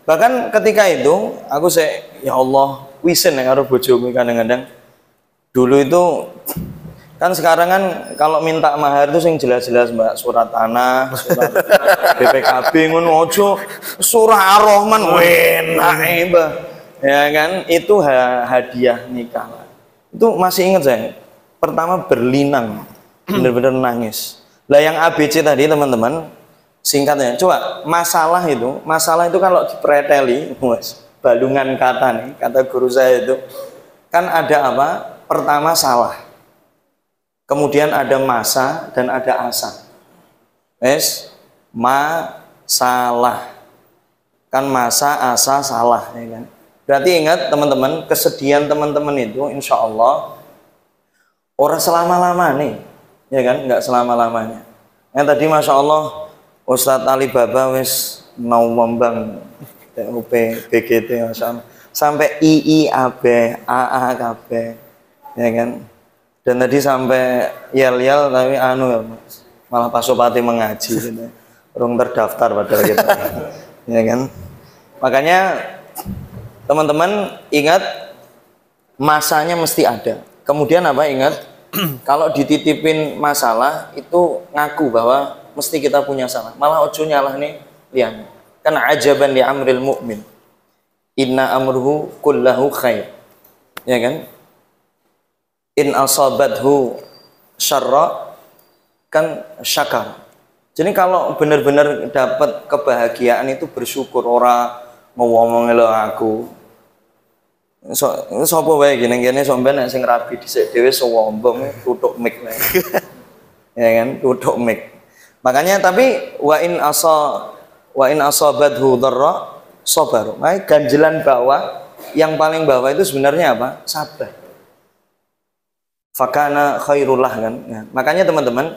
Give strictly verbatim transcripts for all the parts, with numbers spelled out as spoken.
Bahkan ketika itu aku saya ya Allah wisen yang harus bojomu kadang-kadang. Dulu itu kan sekarang kan kalau minta mahar itu yang jelas-jelas Mbak, surat tanah, surat B P K B ngono ojo surah Ar-Rahman enak Mbak. Ya kan itu hadiah nikah. Itu masih ingat saya. Pertama berlinang, benar-benar nangis. Lah yang A B C tadi teman-teman, singkatnya, coba masalah itu, masalah itu kalau dipreteli, mas, balungan kata nih, kata guru saya itu, kan ada apa? Pertama salah, kemudian ada masa dan ada asa. Es, masalah, kan masa, asa, salah, ya kan? Berarti ingat teman-teman, kesedihan teman-teman itu, insya Allah, orang selama-lama nih, ya kan? Nggak selama-lamanya. Yang tadi masya Allah, Ustadz Alibaba wis mau membang T U P B G T sampai I I A B A A K B ya kan, dan tadi sampai yel yel tapi anu ya mas, malah Pasopati mengaji gitu. Orang terdaftar padahal kita ya kan. Makanya teman-teman ingat masanya mesti ada. Kemudian apa, ingat kalau dititipin masalah itu ngaku bahwa mesti kita punya salah. Malah ojo nyalah nih lian. Kan ajaban li amril mu'min. Inna amruhu kullahu khair. Ya kan? In asabathu syarra kan syakar. Jadi kalau benar-benar dapat kebahagiaan itu bersyukur, ora ngomong lo aku. So, sapa wae gini-gini sampean nek sing rabi dhisik dhewe sombong tutuk mic. Ya kan? Tutuk mic. Makanya tapi wa in asa wa in asabathu dharra sabar. Nah, ganjelan bawah, yang paling bawah itu sebenarnya apa? Sabar. Fakana khairullah kan. Nah, makanya teman-teman,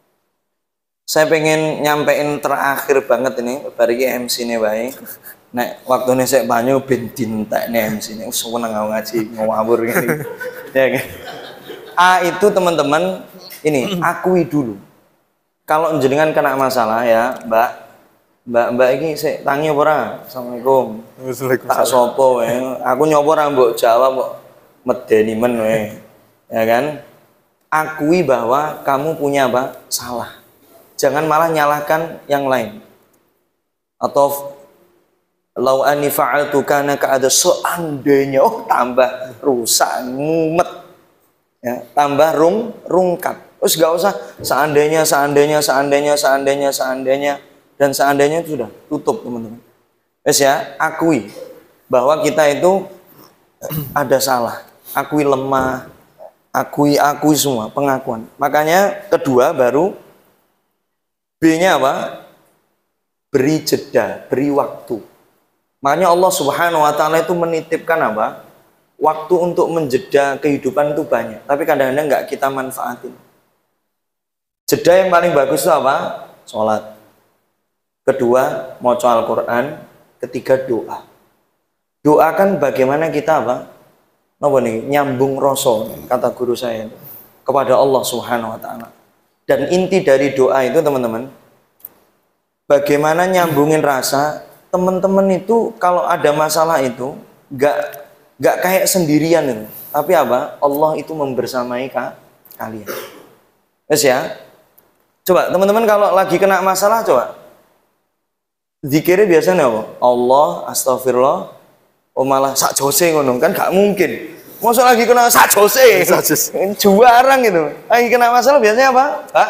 saya pengen nyampein terakhir banget ini bari M C ne wae. Nek waktune sik banyu ben dintekne M C ne seneng ngaji ngawur ngene. Ya kan. A itu teman-teman ini akui dulu. Kalau jenengan kena masalah ya, Mbak, Mbak Mbak ini saya tangi apa ora? Assalamualaikum. Tak sopo wae. Aku nyopo ora mbok jawab kok medeni men wae. Ya kan? Akui bahwa kamu punya apa? Salah. Jangan malah nyalahkan yang lain. Atau lau ani fa'altu kana ka'ada seandainya, oh tambah rusak, mumet. Ya, tambah rung rungkat. Terus gak usah seandainya, seandainya, seandainya, seandainya, seandainya, dan seandainya itu sudah tutup teman-teman. Wes ya, akui bahwa kita itu ada salah, akui lemah, akui akui semua pengakuan. Makanya kedua baru B-nya apa? Beri jeda, beri waktu. Makanya Allah Subhanahu Wa Taala itu menitipkan apa? Waktu untuk menjeda kehidupan itu banyak, tapi kadang-kadang nggak kita manfaatin. Jeda yang paling bagus itu apa? Sholat. Kedua, maca Al-Quran. Ketiga, doa. Doa kan bagaimana kita apa? Napa nih? Nyambung rasa, kata guru saya itu, kepada Allah Subhanahu Wa Taala. Dan inti dari doa itu teman-teman, bagaimana nyambungin rasa. Teman-teman itu kalau ada masalah itu nggak nggak kayak sendirian itu, tapi apa? Allah itu membersamai kalian. Yes ya. Coba teman-teman kalau lagi kena masalah coba zikirnya biasanya apa? Allah, astagfirullah, oh malah sak jose ngono kan gak mungkin. Masa lagi kena sak jose, juarang gitu. Lagi kena masalah biasanya apa? Pak?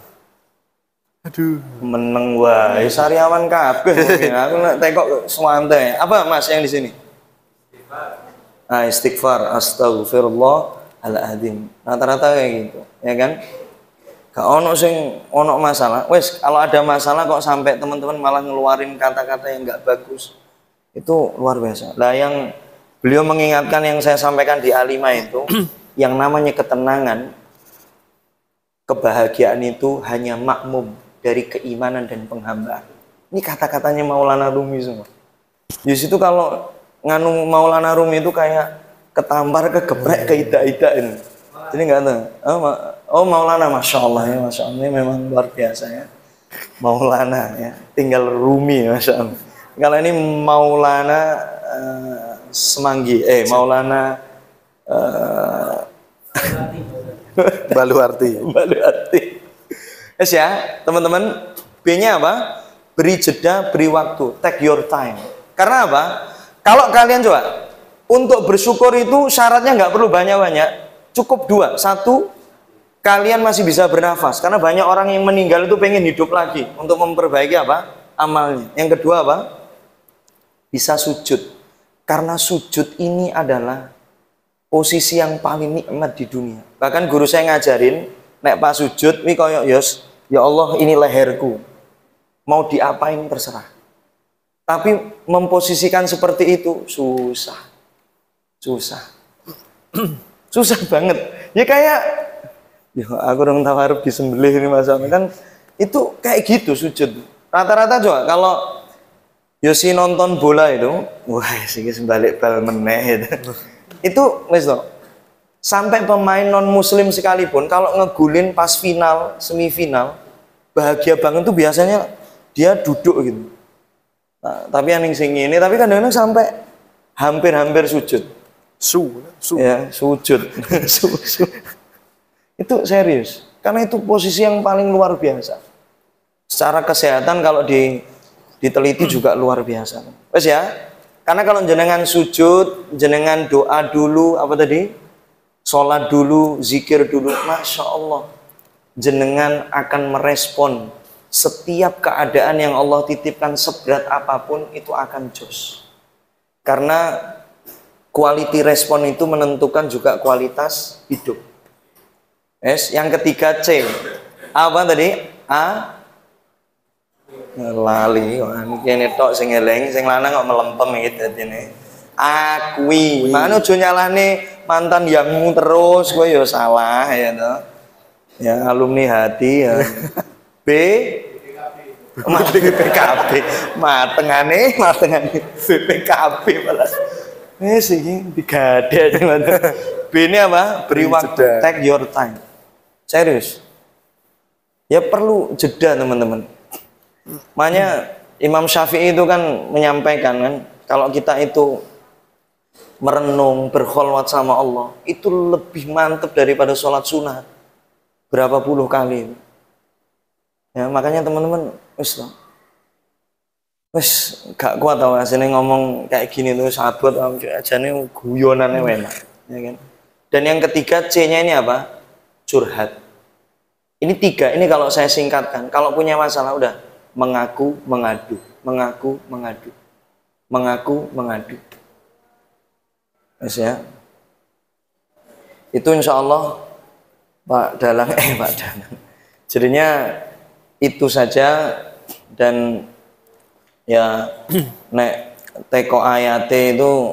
Aduh, meneng wae sariawan kabeh. Aku nek tekok swante. Apa Mas yang di sini? Ah, istighfar, astagfirullahaladzim. Rata-rata kayak gitu, ya kan? Gak ono sing ono masalah. Wes, kalau ada masalah kok sampai teman-teman malah ngeluarin kata-kata yang nggak bagus, itu luar biasa. Lah yang beliau mengingatkan yang saya sampaikan di A lima itu, yang namanya ketenangan, kebahagiaan itu hanya makmum dari keimanan dan penghambaan. Ini kata-katanya Maulana Rumi semua. Di situ kalau nganu Maulana Rumi itu kayak ketampar, kegeprek, keidak-idak ini. Jadi nggak tahu. Oh, oh Maulana, masya Allah ya, masya Allah ini memang luar biasa ya. Maulana ya, tinggal Rumi, masya Allah. Kalau ini Maulana uh, Semanggi, eh Maulana uh, Baluarti. Baluarti. Yes ya, teman-teman. B-nya apa? Beri jeda, beri waktu. Take your time. Karena apa? Kalau kalian coba, untuk bersyukur itu syaratnya nggak perlu banyak-banyak. Cukup dua. Satu, kalian masih bisa bernafas. Karena banyak orang yang meninggal itu pengen hidup lagi. Untuk memperbaiki apa? Amalnya. Yang kedua apa? Bisa sujud. Karena sujud ini adalah posisi yang paling nikmat di dunia. Bahkan guru saya ngajarin, nek pas sujud, ini koyok yos, ya Allah ini leherku, mau diapain terserah. Tapi memposisikan seperti itu susah, susah, susah banget. Ya kayak, ya aku dong tawaruf disembelih ini masalah kan, itu kayak gitu sujud. Rata-rata juga kalau Yosi nonton bola itu, wah sih balik bal meneh itu. Itu wes loh. Sampai pemain non muslim sekalipun kalau ngegulin pas final, semifinal, bahagia banget tuh biasanya dia duduk gitu. Nah, tapi yang sing ini tapi kadang-kadang sampai hampir-hampir sujud. Su, su. Ya, sujud. su, su. Itu serius. Karena itu posisi yang paling luar biasa. Secara kesehatan kalau di diteliti juga luar biasa. Wes ya. Karena kalau jenengan sujud, jenengan doa dulu, apa tadi? Sholat dulu, zikir dulu, Masya Allah. Jenengan akan merespon setiap keadaan yang Allah titipkan seberat apapun, itu akan jos. Karena quality respon itu menentukan juga kualitas hidup. Yes. Yang ketiga C. Apa tadi? A. Lali kene tok sing eleng sing lanang kok melempem iki dadine akui mana aja nyalahne mantan yangmu terus kowe ya salah ya to ya alumni hati ya B B P K B matengane matengane B P K B malah wis iki digade aja B ini apa beri waktu take your time serius ya perlu jeda teman-teman. Makanya Imam Syafi'i itu kan menyampaikan kan kalau kita itu merenung berkholwat sama Allah itu lebih mantap daripada sholat sunnah berapa puluh kali. Ya makanya teman-teman wis wis gak kuat tau asine ngomong kayak gini tuh sahabat ajane guyonane enak ya kan. Dan yang ketiga C-nya ini apa? Curhat. Ini tiga, ini kalau saya singkatkan, kalau punya masalah udah mengaku, mengadu, mengaku, mengadu, mengaku, mengadu. Mas ya, itu insya Allah Pak Dalang, eh Pak Dalang. Jadinya itu saja dan ya nek teko ayat itu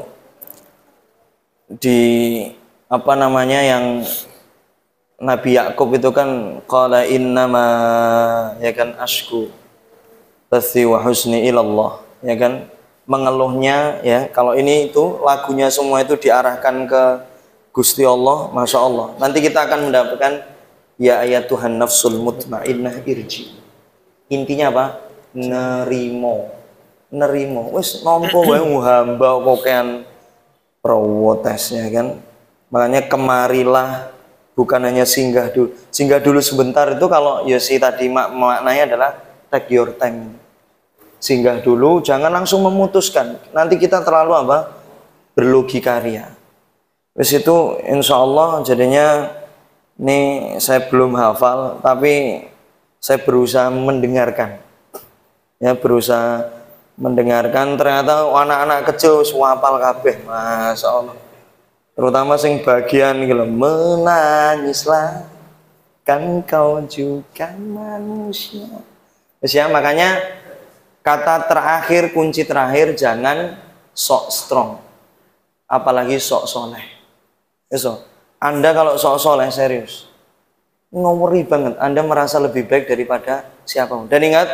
di apa namanya yang Nabi Yakub itu kan qala innama ya kan ashku bathi wa husni ilallah ya kan mengeluhnya ya kalau ini itu lagunya semua itu diarahkan ke Gusti Allah Masya Allah nanti kita akan mendapatkan ya ayat Tuhan nafsul mutmainnah irji intinya apa nerimo nerimo wis nompo wae hamba kokean protes ya kan makanya kemarilah bukan hanya singgah dulu singgah dulu sebentar itu kalau Yosi tadi mak maknanya adalah take your time singgah dulu jangan langsung memutuskan nanti kita terlalu apa berlogika ria wis itu insya Allah jadinya ini saya belum hafal tapi saya berusaha mendengarkan ya berusaha mendengarkan ternyata anak-anak kecil hafal kabeh Masya Allah terutama sing bagian gitu menangislah kan kau juga manusia. Terus ya makanya kata terakhir kunci terakhir jangan sok strong apalagi sok soleh. So, Anda kalau sok soleh serius ngomori banget Anda merasa lebih baik daripada siapapun dan ingat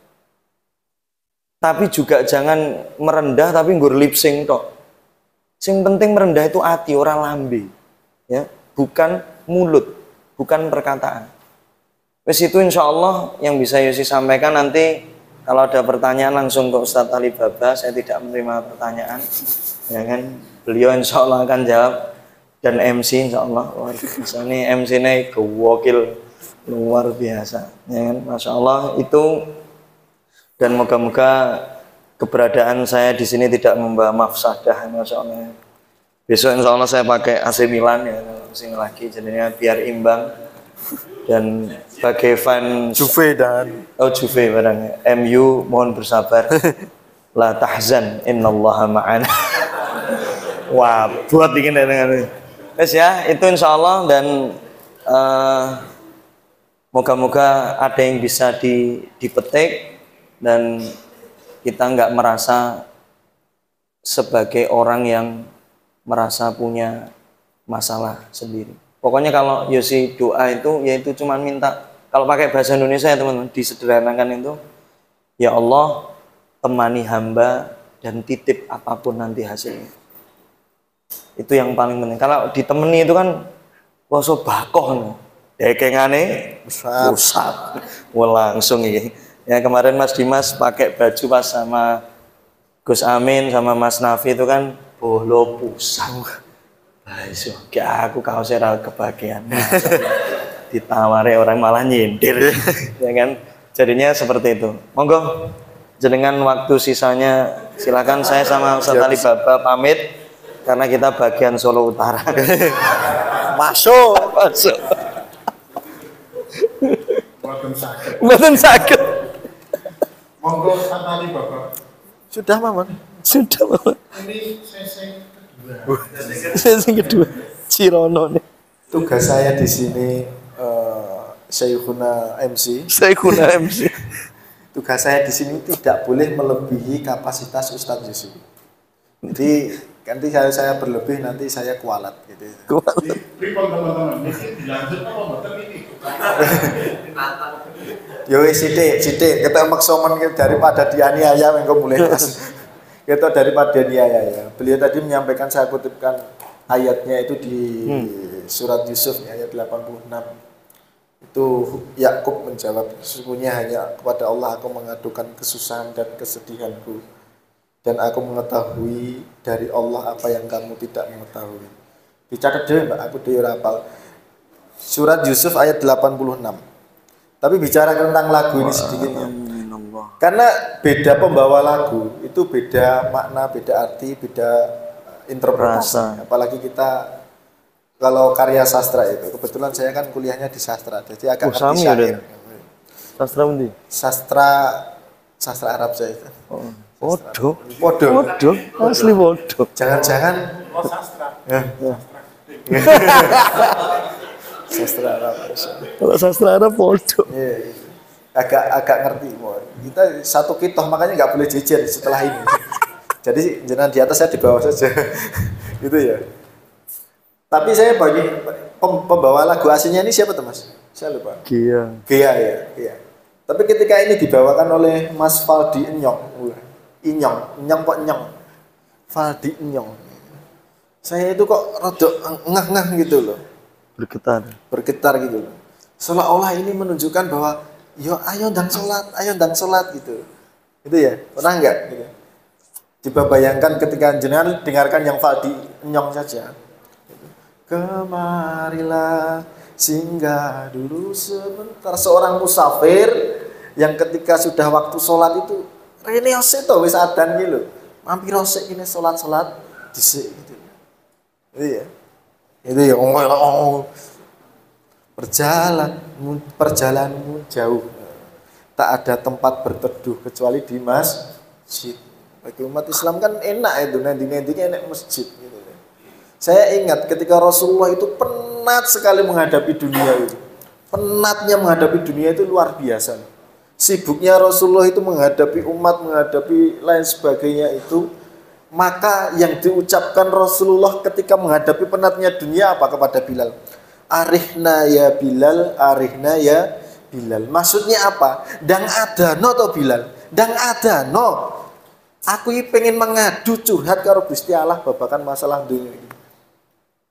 tapi juga jangan merendah tapi nggur lip sync tok. Sing penting merendah itu hati orang lambe ya bukan mulut bukan perkataan. Wes itu insya Allah yang bisa Yosi sampaikan nanti Kalau ada pertanyaan langsung ke Ustadz Ali Baba, saya tidak menerima pertanyaan. Ya kan, beliau insya Allah akan jawab, dan M C insya Allah luar biasa. Ini M C-nya gokil luar biasa. Ya kan, Masya Allah itu. Dan moga-moga keberadaan saya di sini tidak membawa mafsadah, Masya Allah. Besok insya Allah saya pakai A C Milan ya, sing lagi, jadinya biar imbang. Dan sebagai fan Juve dan oh Juve barangnya M U mohon bersabar. La tahzan innallaha ma'ana. Wah buat bikin dengan yes ya itu insya Allah. Dan uh, moga-moga ada yang bisa di, dipetik dan kita nggak merasa sebagai orang yang merasa punya masalah sendiri. Pokoknya kalau Yosi doa itu, yaitu cuma minta, kalau pakai bahasa Indonesia ya teman-teman, disederhanakan itu, ya Allah temani hamba dan titip apapun nanti hasilnya. Itu yang paling penting. Kalau ditemani itu kan, waso bakoh, dekengane pusat, wah langsung ini. Ya kemarin Mas Dimas pakai baju pas sama Gus Amin sama Mas Nafi itu kan bolo pusat. Aisyah, kayak aku kaosnya ra kebagian. Ditawari orang malah nyindir. Ya kan? Jadinya seperti itu. Monggo jenengan waktu sisanya silakan, saya sama Ustadz Ali Baba pamit karena kita bagian Solo Utara. masuk, Masuk. Mboten saged. Mboten saged. Monggo Ustadz Ali Baba. Sudah, Maman. Sudah, Maman. Ini sesi kedua. Sesi kedua. Cirono nih. Tugas saya di sini uh, Syekhuna M C. Syekhuna M C. Tugas saya di sini tidak boleh melebihi kapasitas Ustadz Yusuf. Jadi nanti saya saya berlebih nanti saya kualat gitu. Kualat. Pripun teman-teman, ini dilanjut apa mboten ini? Yo sithik, sithik kita maksomen daripada dianiaya mengko mulai Mas. Kita daripada dianiaya ya. Beliau tadi menyampaikan, saya kutipkan ayatnya itu di hmm. surat Yusuf ayat delapan puluh enam. Itu Yakub menjawab, sesungguhnya hanya kepada Allah aku mengadukan kesusahan dan kesedihanku, dan aku mengetahui dari Allah apa yang kamu tidak mengetahui. Dicatat dulu Mbak, aku dhewe rapal. Surat Yusuf ayat delapan puluh enam. Tapi bicara tentang lagu ini sedikitnya. Karena beda pembawa lagu, itu beda makna, beda arti, beda interpretasi. Rasa. Apalagi kita kalau karya sastra itu, kebetulan saya kan kuliahnya di sastra, jadi agak oh, ngerti syair. Sastra undi? Sastra sastra Arab saya itu. Oh. Podo, podo, podo, asli podo. Jangan-jangan Oh sastra. Ya. Sastra Arab. Kalau sastra Arab podo. Iya, agak agak ngerti. Kita satu kitoh makanya nggak boleh jejer setelah ini. Jadi jangan di atas, saya di bawah saja. Gitu ya. Tapi saya bagi pembawa lagu aslinya ini siapa tuh Mas? Saya lupa. Gia. Gia ya, Gia. Tapi ketika ini dibawakan oleh Mas Faldi Enyong, Inyong, Enyong kok Enyong, Faldi Enyong. Saya itu kok rada ngeh-ngeh gitu loh. Bergetar. Bergetar gitu loh. Seolah-olah ini menunjukkan bahwa yo ayo ndang sholat, ayo ndang sholat gitu. Gitu ya, pernah enggak? Gitu. Coba bayangkan ketika jenengan dengarkan yang Faldi Enyong saja. Kemarilah singgah dulu sebentar, seorang musafir yang ketika sudah waktu sholat itu rene ose to wis adan iki lho. Mampir ose kene sholat-sholat dhisik gitu. Iya. Itu ya oh, berjalan perjalananmu jauh. Tak ada tempat berteduh kecuali di masjid. Bagi umat Islam kan enak itu, nanti-nanti enak masjid gitu. Saya ingat ketika Rasulullah itu penat sekali menghadapi dunia itu. Penatnya menghadapi dunia itu luar biasa. Sibuknya Rasulullah itu menghadapi umat, menghadapi lain sebagainya itu. Maka yang diucapkan Rasulullah ketika menghadapi penatnya dunia apa kepada Bilal? Arihna ya Bilal, arihna ya Bilal. Maksudnya apa? Dang ada no to Bilal. Dang ada no. Aku ini pengen mengadu curhat karo Gusti Allah babakan masalah dunia ini.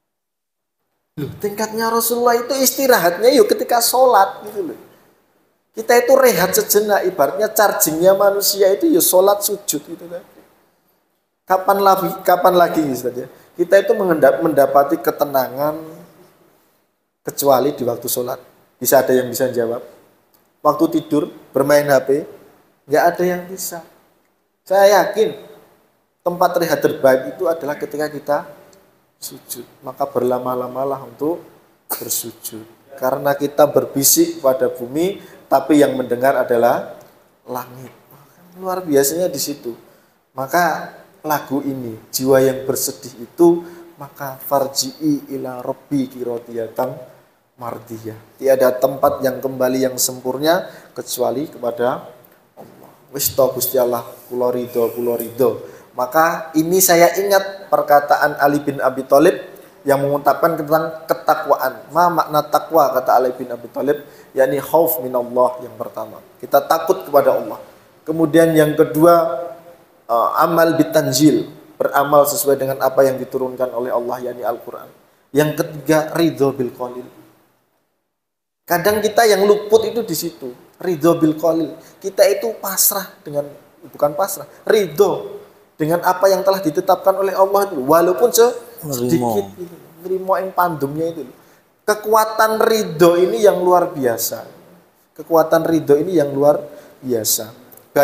Loh, tingkatnya Rasulullah itu istirahatnya yuk ketika sholat gitu loh. Kita itu rehat sejenak, ibaratnya chargingnya manusia itu ya sholat sujud itu tadi. Kapan lagi, kapan lagi Ustaz ya? Kita itu mendapati ketenangan kecuali di waktu sholat. Bisa ada yang bisa jawab? Waktu tidur, bermain H P, nggak ada yang bisa. Saya yakin tempat rehat terbaik itu adalah ketika kita sujud. Maka berlama-lamalah untuk bersujud. Karena kita berbisik pada bumi, tapi yang mendengar adalah langit. Luar biasanya di situ. Maka lagu ini, jiwa yang bersedih itu, maka farji'i ila rabbiki radiyatan mardiyah. Tiada tempat yang kembali yang sempurna kecuali kepada Allah. Wis to Gusti Allah, kula ridho, kula ridho. Maka ini saya ingat perkataan Ali bin Abi Thalib yang mengucapkan tentang ketakwaan. Ma makna takwa, kata Ali bin Abi Thalib, yakni khauf minallah yang pertama. Kita takut kepada Allah. Kemudian yang kedua, uh, amal bitanzil, beramal sesuai dengan apa yang diturunkan oleh Allah, yakni Al-Qur'an. Yang ketiga, ridho bil qalil. Kadang kita yang luput itu di situ, ridho bil qalil. Kita itu pasrah dengan, bukan pasrah, ridho dengan apa yang telah ditetapkan oleh Allah itu, walaupun sedikit, nerimo yang pandumnya itu. Kekuatan ridho ini yang luar biasa. Kekuatan ridho ini yang luar biasa.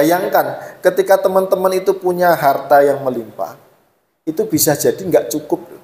Bayangkan ketika teman-teman itu punya harta yang melimpah, itu bisa jadi nggak cukup